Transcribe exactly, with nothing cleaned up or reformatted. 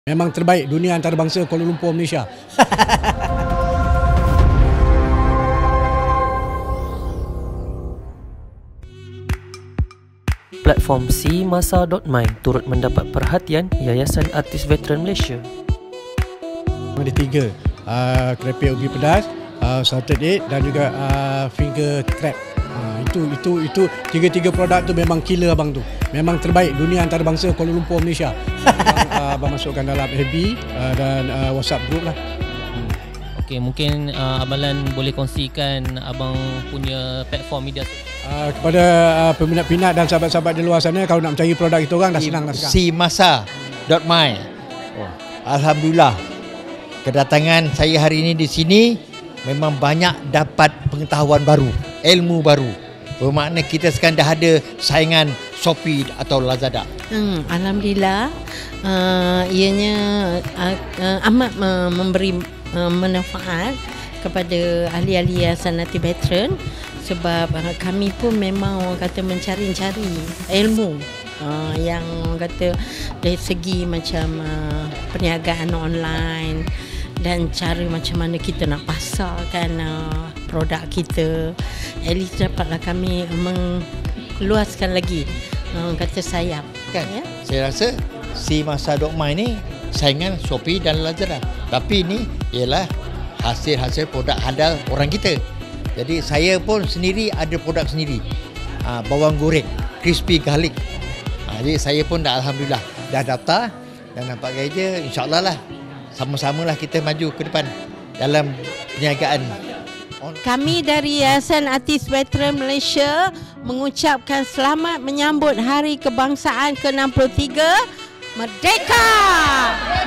Memang terbaik dunia antarabangsa Kuala Lumpur, Malaysia. Platform si masa dot my turut mendapat perhatian Yayasan Artis Veteran Malaysia. Ada tiga, uh, kerepek ubi pedas, uh, salted egg dan juga uh, finger crab. Uh, itu itu itu tiga-tiga produk tu memang killer abang tu. Memang terbaik dunia antarabangsa Kuala Lumpur, Malaysia. abang, uh, abang masukkan dalam F B uh, dan uh, WhatsApp group lah. Hmm. Okey, mungkin uh, Abang Lan boleh kongsikan abang punya platform media uh, kepada uh, peminat-peminat dan sahabat-sahabat di luar sana, kalau nak mencari produk kita orang dah senang dah sekarang. si masa dot my. Oh, alhamdulillah. Kedatangan saya hari ini di sini memang banyak dapat pengetahuan baru, ilmu baru. Bermakna kita sekarang dah ada saingan Shopee atau Lazada. Hmm, Alhamdulillah, uh, ianya uh, uh, amat uh, memberi uh, manfaat kepada ahli-ahli Yayasan Artis Veteran, sebab uh, kami pun memang orang kata mencari-cari ilmu uh, yang orang kata dari segi macam uh, perniagaan online dan cara macam mana kita nak pasarkan uh, produk kita. At least dapatlah kami meluaskan lagi uh, kata sayap Kan? ya? Saya rasa si masa dot my ni saingan Shopee dan Lazada. Tapi ini ialah hasil-hasil produk handal orang kita. Jadi saya pun sendiri ada produk sendiri. Uh, bawang goreng, crispy garlic. Uh, jadi saya pun dah alhamdulillah dah daftar dan nampak kerja, insya-Allah lah. Sama-samalah kita maju ke depan dalam perniagaan. Kami dari Yayasan Artis Veteran Malaysia mengucapkan selamat menyambut Hari Kebangsaan ke enam puluh tiga Merdeka!